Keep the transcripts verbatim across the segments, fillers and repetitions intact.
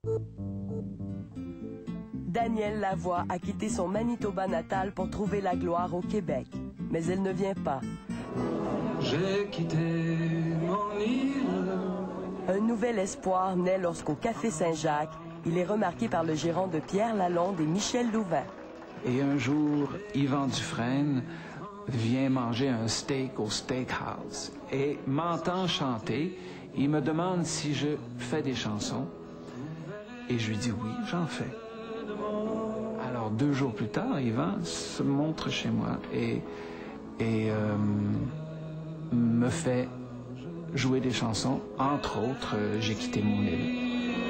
Danielle Lavoie a quitté son Manitoba natal pour trouver la gloire au Québec. Mais elle ne vient pas. J'ai quitté mon île. Un nouvel espoir naît lorsqu'au Café Saint-Jacques, il est remarqué par le gérant de Pierre Lalonde et Michel Louvain. Et un jour, Yvan Dufresne vient manger un steak au steakhouse et m'entend chanter. Il me demande si je fais des chansons. Et je lui dis oui, j'en fais. Alors, deux jours plus tard, Yvan se montre chez moi et, et euh, me fait jouer des chansons. Entre autres, euh, J'ai quitté mon île.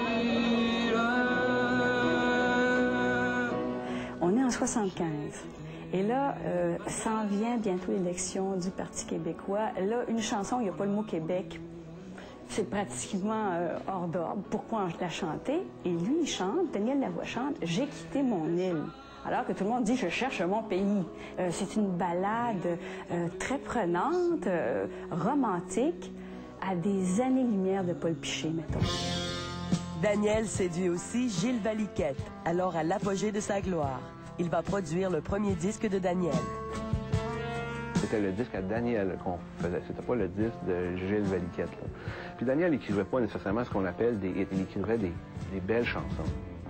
On est en soixante-quinze. Et là, euh, s'en vient bientôt l'élection du Parti québécois. Là, une chanson, il n'y a pas le mot Québec. C'est pratiquement euh, hors d'ordre. Pourquoi je la chantais? Et lui, il chante, Danielle Lavoie chante « J'ai quitté mon île ». Alors que tout le monde dit « Je cherche mon pays euh, ». C'est une ballade euh, très prenante, euh, romantique, à des années-lumière de Paul Piché, mettons. Daniel séduit aussi Gilles Valiquette, alors à l'apogée de sa gloire. Il va produire le premier disque de Daniel. C'était le disque à Daniel qu'on faisait, c'était pas le disque de Gilles Valiquette. Là. Puis Daniel n'écrivait pas nécessairement ce qu'on appelle des hits, il écrivait des, des belles chansons.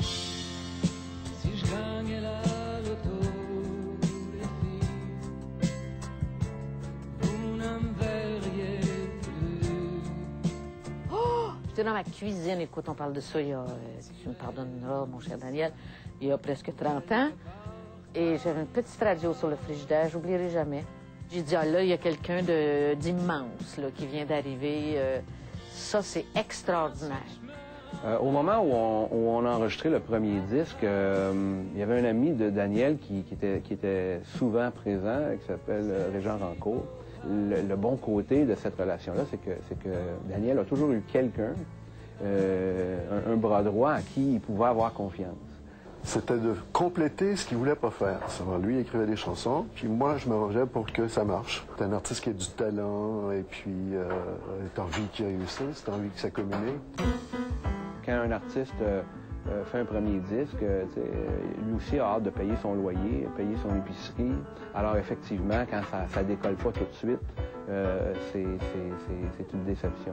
Si je gagnais la loto, les filles, vous ne me verriez plus. Oh! J'étais dans ma cuisine, écoute, on parle de ça, il y a, tu me pardonneras, mon cher Daniel, il y a presque trente ans. Et j'avais une petite radio sur le frigidaire, j'oublierai jamais. J'ai dit, ah là, il y a quelqu'un d'immense qui vient d'arriver. Euh, ça, c'est extraordinaire. Euh, au moment où on, où on a enregistré le premier disque, euh, il y avait un ami de Daniel qui, qui, était, qui était souvent présent, qui s'appelle euh, Régent Rancourt. Le, le bon côté de cette relation-là, c'est que, c'est que Daniel a toujours eu quelqu'un, euh, un, un bras droit à qui il pouvait avoir confiance. C'était de compléter ce qu'il voulait pas faire. Alors, lui, il écrivait des chansons, puis moi, je m'arrangeais pour que ça marche. C'est un artiste qui a du talent, et puis euh, t'as envie qu'il réussisse, t'as envie que ça communique. Quand un artiste euh, fait un premier disque, euh, lui aussi a hâte de payer son loyer, payer son épicerie. Alors effectivement, quand ça, ça décolle pas tout de suite, euh, c'est une déception.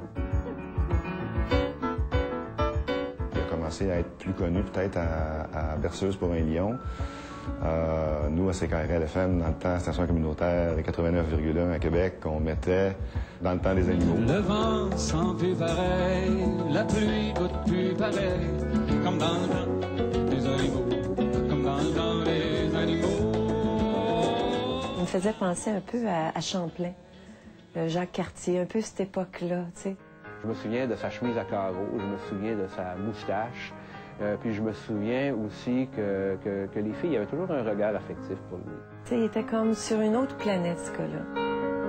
À être plus connu peut-être à, à Berceuse pour un lion. Euh, nous, à C K R L F M, dans le temps, station communautaire quatre-vingt-neuf virgule un à Québec, on mettait dans le temps des animaux. Le vent s'en fait pareil, la pluie coûte plus pareil, comme dans le temps des animaux, comme dans le temps des animaux. On me faisait penser un peu à, à Champlain, Jacques Cartier, un peu cette époque-là, tu sais. Je me souviens de sa chemise à carreaux, je me souviens de sa moustache, euh, puis je me souviens aussi que, que, que les filles avaient toujours un regard affectif pour lui. Tu sais, il était comme sur une autre planète, ce gars-là.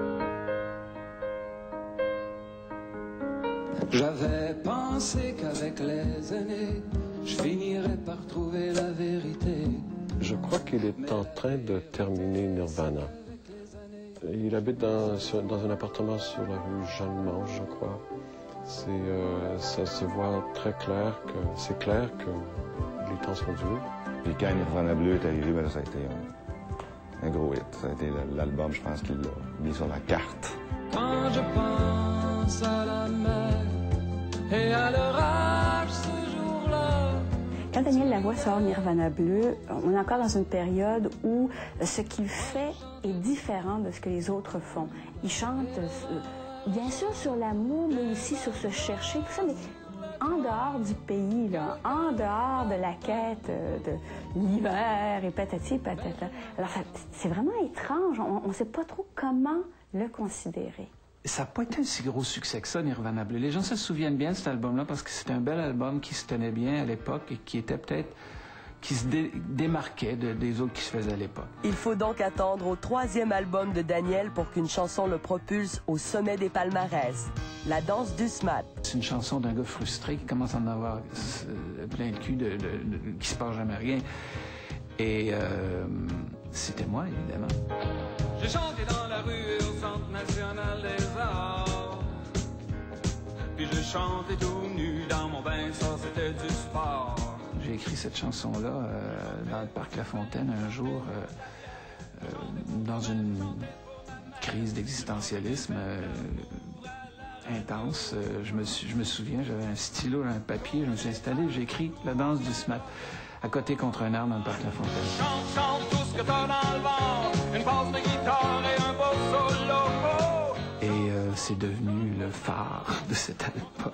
J'avais pensé qu'avec les années, je finirais par trouver la vérité. Je crois qu'il est en train de terminer Nirvana. Il habite dans, sur, dans un appartement sur la rue Jeanne-Mange, je crois. Euh, ça se voit très clair que c'est clair que les temps sont durs. Puis quand Nirvana Bleu est arrivé, ben là, ça a été un, un gros hit. Ça a été l'album, je pense, qu'il l'a mis sur la carte. Quand je pense à la mer et à l'orage ce jour-là. Quand Danielle Lavoie sort Nirvana Bleu, on est encore dans une période où ce qu'il fait est différent de ce que les autres font. Il chante, euh, bien sûr, sur l'amour, mais aussi sur se chercher, tout ça, mais en dehors du pays, là, en dehors de la quête de l'hiver et patati patata. Alors, c'est vraiment étrange. On ne sait pas trop comment le considérer. Ça n'a pas été un si gros succès que ça, Nirvana Bleu. Les gens se souviennent bien de cet album-là parce que c'était un bel album qui se tenait bien à l'époque et qui était peut-être... qui se dé démarquait de, des autres qui se faisaient à l'époque. Il faut donc attendre au troisième album de Daniel pour qu'une chanson le propulse au sommet des palmarès, La danse du smat. C'est une chanson d'un gars frustré qui commence à en avoir euh, plein le cul, de, de, de, qui se passe jamais rien. Et euh, c'était moi, évidemment. J'ai chanté dans la rue et au Centre national des arts. puis je chantais tout nu dans mon bain, ça c'était du sport. J'ai écrit cette chanson-là euh, dans le parc La Fontaine un jour, euh, euh, dans une crise d'existentialisme euh, intense. Euh, je, me suis, je me souviens, j'avais un stylo, un papier, je me suis installé, j'ai écrit La danse du smat à côté contre un arbre dans le parc La Fontaine. Chante, chante tout ce que t'as dans le ventre, une passe de guitare et un beau solo. Et euh, c'est devenu le phare de cet album.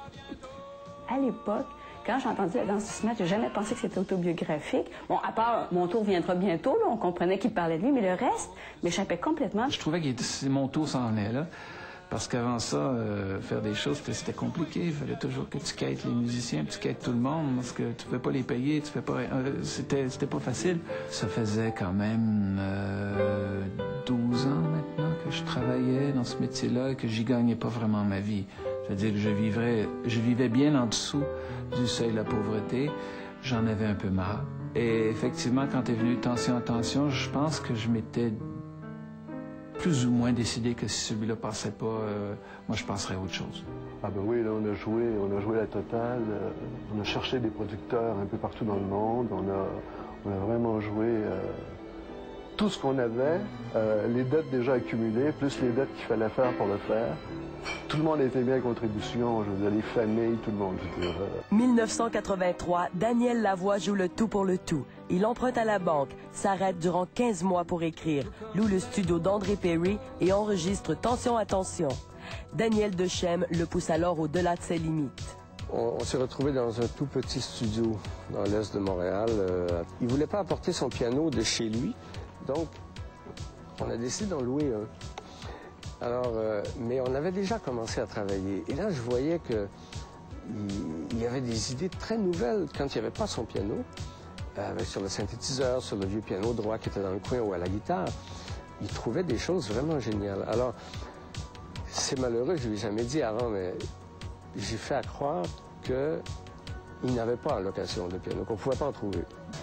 À l'époque, quand j'ai entendu La danse du smat, j'ai jamais pensé que c'était autobiographique. Bon, à part Mon tour viendra bientôt, là, on comprenait qu'il parlait de lui, mais le reste m'échappait complètement. Je trouvais que mon tour s'en venait là. Parce qu'avant ça, euh, faire des choses, c'était compliqué. Il fallait toujours que tu quêtes les musiciens, tu quêtes tout le monde, parce que tu ne peux pas les payer, tu fais pas... Euh, c'était, c'était pas facile. Ça faisait quand même euh, douze ans maintenant que je travaillais dans ce métier-là et que j'y gagnais pas vraiment ma vie. C'est-à-dire que je vivrais, je vivais bien en dessous du seuil de la pauvreté. J'en avais un peu marre. Et effectivement, quand est venu Tension, Attention, je pense que je m'étais plus ou moins décidé que si celui-là passait pas, euh, moi je passerais à autre chose. Ah ben oui, là on a joué, on a joué la totale, euh, on a cherché des producteurs un peu partout dans le monde, on a, on a vraiment joué euh, tout ce qu'on avait, euh, les dettes déjà accumulées, plus les dettes qu'il fallait faire pour le faire. Tout le monde a été mis à contribution, je veux dire, les familles, tout le monde, je veux dire. mille neuf cent quatre-vingt-trois, Daniel Lavoie joue le tout pour le tout. Il emprunte à la banque, s'arrête durant quinze mois pour écrire, loue le studio d'André Perry et enregistre Tension, Attention. Daniel Dechem le pousse alors au-delà de ses limites. On, on s'est retrouvé dans un tout petit studio dans l'est de Montréal. Euh, il voulait pas apporter son piano de chez lui, donc on a décidé d'en louer un. Alors, euh, mais on avait déjà commencé à travailler. Et là, je voyais que il y avait des idées très nouvelles quand il n'y avait pas son piano, euh, sur le synthétiseur, sur le vieux piano droit qui était dans le coin ou à la guitare. Il trouvait des choses vraiment géniales. Alors, c'est malheureux, je ne lui ai jamais dit avant, mais j'ai fait à croire qu'il n'avait pas en location de piano, qu'on ne pouvait pas en trouver.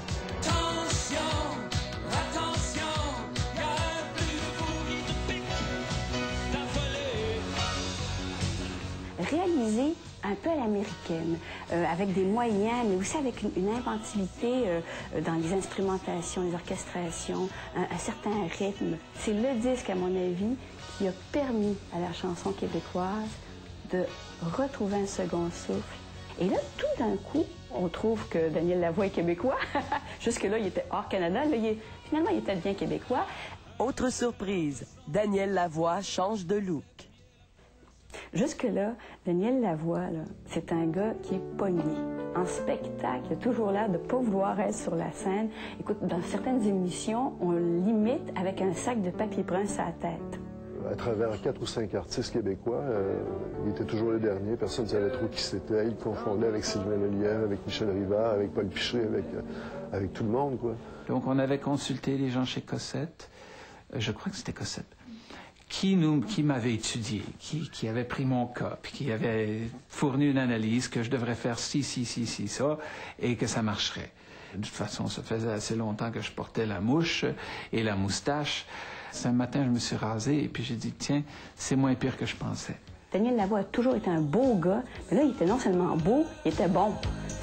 Réalisé un peu à l'américaine, euh, avec des moyens, mais aussi avec une, une inventivité euh, dans les instrumentations, les orchestrations, un, un certain rythme. C'est le disque, à mon avis, qui a permis à la chanson québécoise de retrouver un second souffle. Et là, tout d'un coup, on trouve que Daniel Lavoie est québécois. Jusque-là, il était hors Canada. Là, il est, finalement, il était bien québécois. Autre surprise, Daniel Lavoie change de look. Jusque-là, Daniel Lavoie, c'est un gars qui est pogné. En spectacle, il a toujours l'air de ne pas vouloir être sur la scène. Écoute, dans certaines émissions, on l'imite avec un sac de papier brun sur la tête. À travers quatre ou cinq artistes québécois, euh, il était toujours le dernier. Personne ne savait trop qui c'était. Il confondait avec Sylvain Lelièvre, avec Michel Rivard, avec Paul Piché, avec, euh, avec tout le monde, quoi. Donc, on avait consulté les gens chez Cossette. Euh, je crois que c'était Cossette. Qui, nous, qui m'avait étudié, qui, qui avait pris mon cas, puis qui avait fourni une analyse que je devrais faire ci, ci, ci, ci, ça, et que ça marcherait. De toute façon, ça faisait assez longtemps que je portais la mouche et la moustache. Ce matin, je me suis rasé et puis j'ai dit, tiens, c'est moins pire que je pensais. Daniel Lavoie a toujours été un beau gars, mais là, il était non seulement beau, il était bon.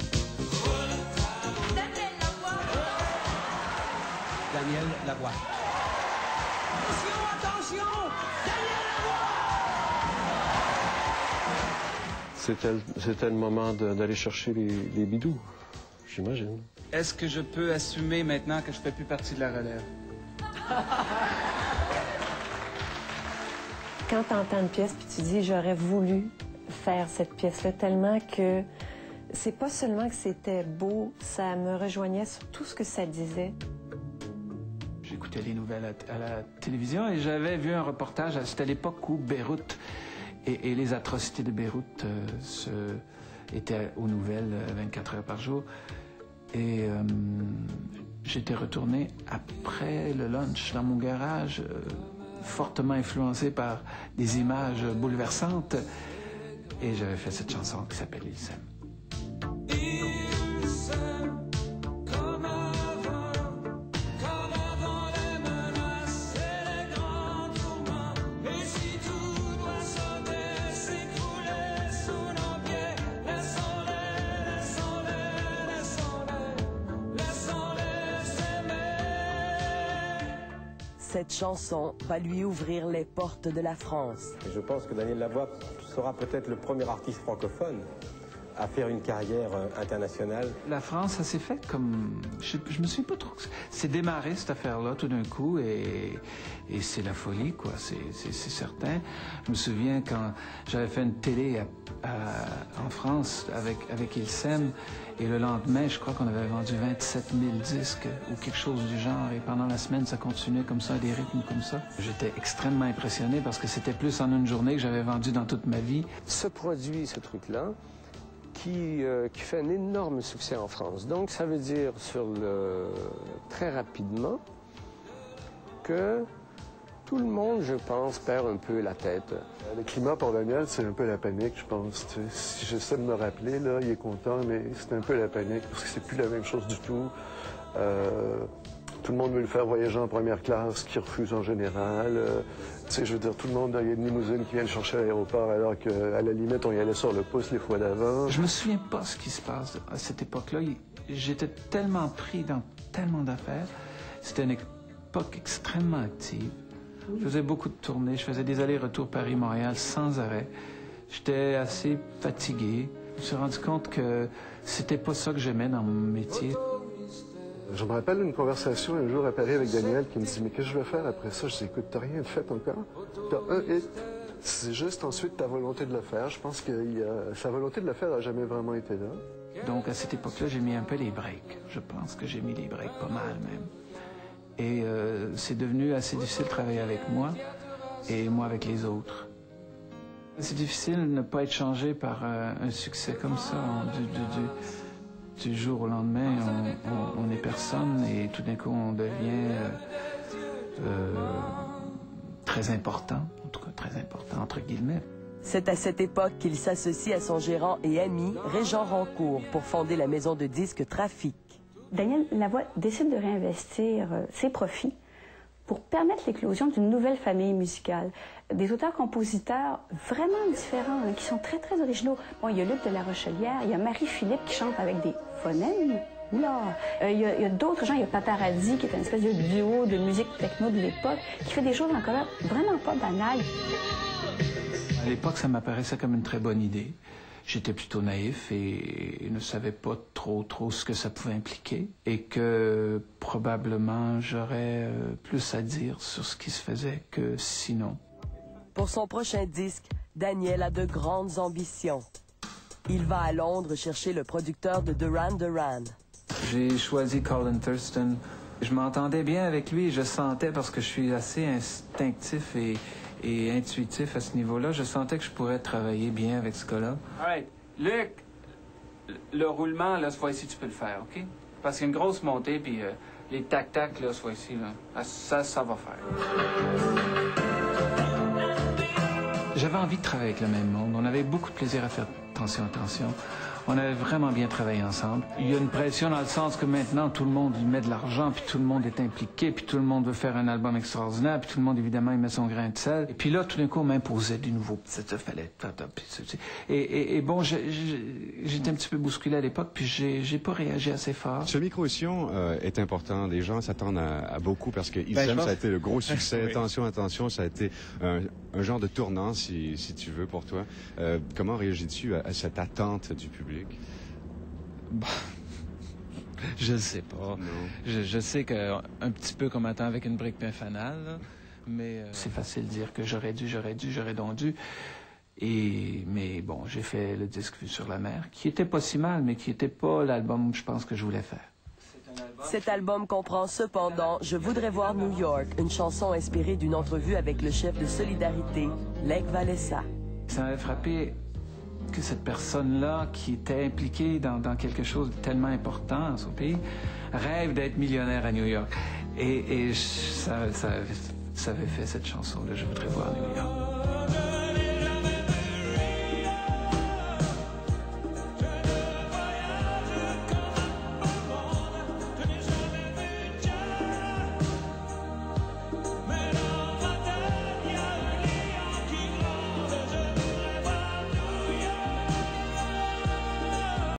Daniel Lavoie. C'était, c'était le moment de, d'aller chercher les, les bidous, j'imagine. Est-ce que je peux assumer maintenant que je fais plus partie de la relève? Quand tu entends une pièce puis tu dis j'aurais voulu faire cette pièce-là tellement que c'est pas seulement que c'était beau, ça me rejoignait sur tout ce que ça disait. J'écoutais les nouvelles à, à la télévision et j'avais vu un reportage, c'était à l'époque où Beyrouth et, et les atrocités de Beyrouth euh, se, étaient aux nouvelles vingt-quatre heures par jour. Et euh, j'étais retourné après le lunch dans mon garage, euh, fortement influencé par des images bouleversantes. Et j'avais fait cette chanson qui s'appelle « Il s'aime ». Et si tout doit sauter, s'écrouler sous cette chanson va lui ouvrir les portes de la France. Et je pense que Daniel Lavoie sera peut-être le premier artiste francophone à faire une carrière internationale. La France, ça s'est fait comme... Je, je me souviens pas trop. C'est démarré, cette affaire-là, tout d'un coup, et, et c'est la folie, quoi, c'est certain. Je me souviens quand j'avais fait une télé à, à, en France avec, avec Ilsem, et le lendemain, je crois qu'on avait vendu vingt-sept mille disques ou quelque chose du genre, et pendant la semaine, ça continuait comme ça, à des rythmes comme ça. J'étais extrêmement impressionné parce que c'était plus en une journée que j'avais vendu dans toute ma vie. Ce produit, ce truc-là, Qui, euh, qui fait un énorme succès en France. Donc, ça veut dire sur le... très rapidement que tout le monde, je pense, perd un peu la tête. Le climat pour Daniel, c'est un peu la panique, je pense. Tu sais, si j'essaie de me rappeler, là, il est content, mais c'est un peu la panique, parce que c'est plus la même chose du tout. Euh, tout le monde veut le faire voyager en première classe, qui refuse en général. Euh, tu sais, je veux dire, tout le monde, il y a une limousine qui vient le chercher à l'aéroport, alors qu'à la limite, on y allait sur le pouce les fois d'avant. Je me souviens pas ce qui se passe à cette époque-là. J'étais tellement pris dans tellement d'affaires. C'était une époque extrêmement active. Je faisais beaucoup de tournées. Je faisais des allers-retours Paris-Montréal sans arrêt. J'étais assez fatigué. Je me suis rendu compte que c'était pas ça que j'aimais dans mon métier. Je me rappelle une conversation un jour à Paris avec Daniel qui me dit « Mais qu'est-ce que je vais faire après ça? » Je dis « Écoute, t'as rien fait encore. T'as un hit. C'est juste ensuite ta volonté de le faire. Je pense que a... sa volonté de le faire n'a jamais vraiment été là. » Donc, à cette époque-là, j'ai mis un peu les breaks. Je pense que j'ai mis les breaks pas mal, même. Et euh, c'est devenu assez difficile de travailler avec moi et moi avec les autres. C'est difficile de ne pas être changé par euh, un succès comme ça, on, du, du, du... Du jour au lendemain, on, on, on est personne et tout d'un coup, on devient euh, euh, très important, en tout cas très important, entre guillemets. C'est à cette époque qu'il s'associe à son gérant et ami, Régent Rancourt, pour fonder la maison de disques Trafic. Daniel Lavoie décide de réinvestir euh, ses profits pour permettre l'éclosion d'une nouvelle famille musicale. Des auteurs-compositeurs vraiment différents, hein, qui sont très, très originaux. Bon, il y a Luc de la Rochelière, il y a Marie-Philippe qui chante avec des phonèmes. Oula! Euh, il y a, a d'autres gens, il y a Paparazzi, qui est une espèce de duo de musique techno de l'époque, qui fait des choses encore vraiment pas banales. À l'époque, ça m'apparaissait comme une très bonne idée. J'étais plutôt naïf et ne savais pas trop, trop ce que ça pouvait impliquer. Et que probablement j'aurais euh, plus à dire sur ce qui se faisait que sinon. Pour son prochain disque, Daniel a de grandes ambitions. Il va à Londres chercher le producteur de Duran Duran. J'ai choisi Colin Thurston. Je m'entendais bien avec lui, je sentais, parce que je suis assez instinctif et, et intuitif à ce niveau-là, je sentais que je pourrais travailler bien avec ce gars-là. All right. Luc, le roulement, là, cette fois-ci, tu peux le faire, OK? Parce qu'il y a une grosse montée, puis euh, les tac-tac, là, cette fois-ci, là, ça, ça va faire. J'avais envie de travailler avec le même monde. On avait beaucoup de plaisir à faire Attention, attention. On avait vraiment bien travaillé ensemble. Il y a une pression dans le sens que maintenant, tout le monde y met de l'argent, puis tout le monde est impliqué, puis tout le monde veut faire un album extraordinaire, puis tout le monde, évidemment, il met son grain de sel. Et puis là, tout d'un coup, on m'imposait du nouveau. Ça fallait... Et, et, et bon, j'étais un petit peu bousculé à l'époque, puis j'ai pas réagi assez fort. Ce micro-émission euh, est important. Les gens s'attendent à, à beaucoup parce que Ben, Ilsem, pense... ça a été le gros succès. Oui. Attention, attention, ça a été un, un genre de tournant, si, si tu veux, pour toi. Euh, comment réagis-tu à, à cette attente du public? Bah, je sais pas. Je, je sais que un petit peu comme attend avec une brique bien fanale, là, mais euh, c'est facile de dire que j'aurais dû, j'aurais dû, j'aurais donc dû. Et mais bon, j'ai fait le disque Vue sur la mer, qui était pas si mal, mais qui était pas l'album, je pense, que je voulais faire. Cet album comprend cependant Je voudrais voir New York, une chanson inspirée d'une entrevue avec le chef de Solidarité, Lech Walesa. Ça m'avait frappé que cette personne-là, qui était impliquée dans, dans quelque chose de tellement important dans son pays, rêve d'être millionnaire à New York. Et, et ça, ça, ça avait fait cette chanson-là, Je voudrais voir New York.